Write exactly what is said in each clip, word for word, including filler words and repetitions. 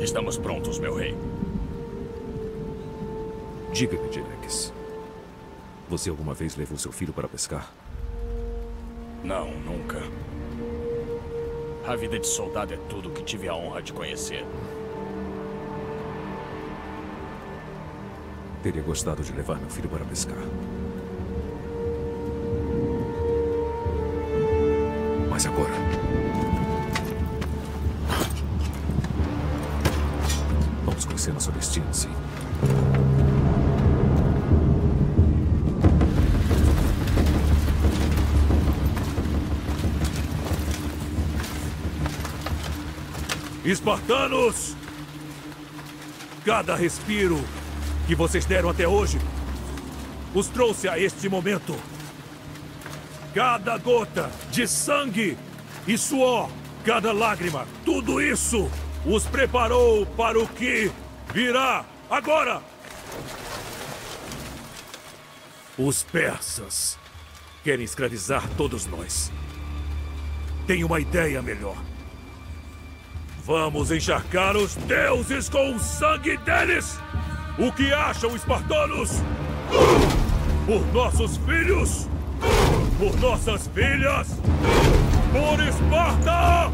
Estamos prontos, meu rei. Diga-me, Direx. Você alguma vez levou seu filho para pescar? Não, nunca. A vida de soldado é tudo que tive a honra de conhecer. Teria gostado de levar meu filho para pescar. Mas agora... Vamos conhecer nosso destino, sim. Espartanos! Cada respiro que vocês deram até hoje os trouxe a este momento. Cada gota de sangue e suor, cada lágrima, tudo isso os preparou para o que virá agora. Os persas querem escravizar todos nós. Tenho uma ideia melhor. Vamos encharcar os deuses com o sangue deles! O que acham, espartanos? Por nossos filhos! Por nossas filhas! Por Esparta!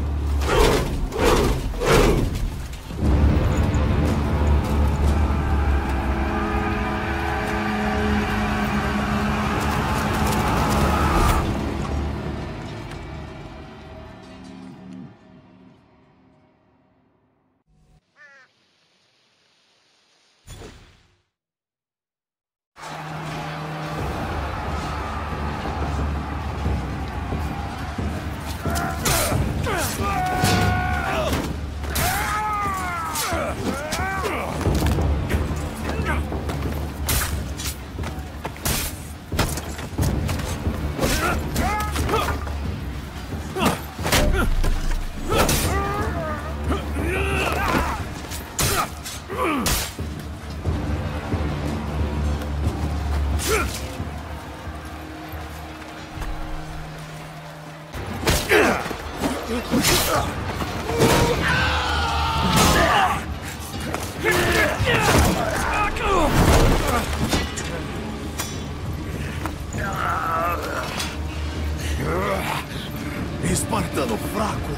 Espartano fraco!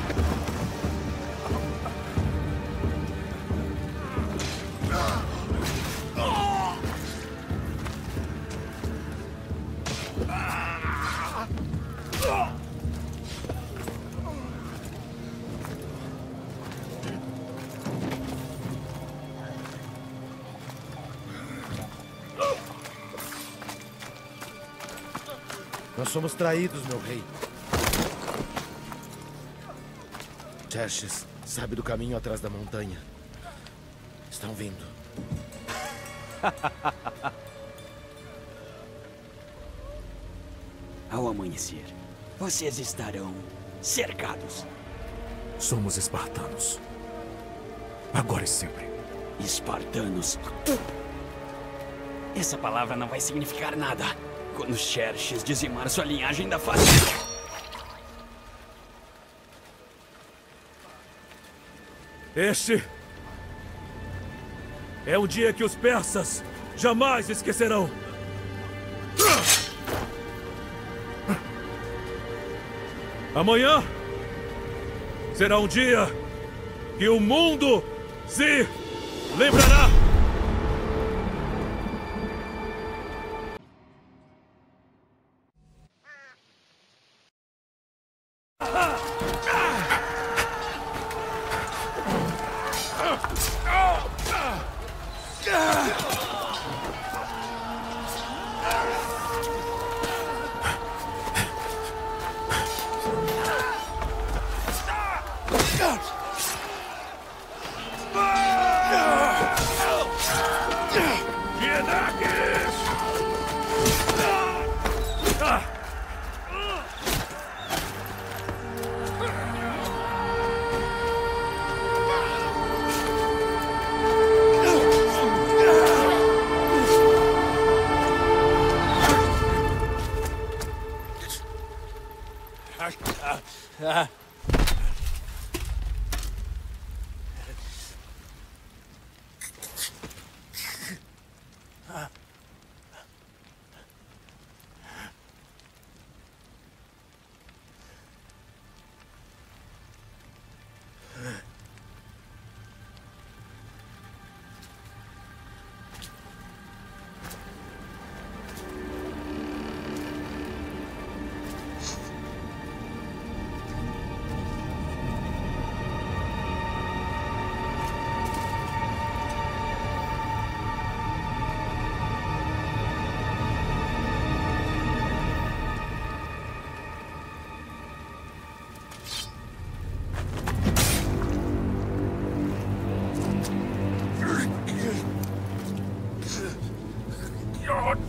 Nós somos traídos, meu rei. Xerxes sabe do caminho atrás da montanha. Estão vindo. Ao amanhecer, vocês estarão cercados. Somos espartanos. Agora e sempre. Espartanos. Essa palavra não vai significar nada quando Xerxes dizimar sua linhagem da face. Este é um dia que os persas jamais esquecerão. Amanhã será um dia que o mundo se lembrará. God.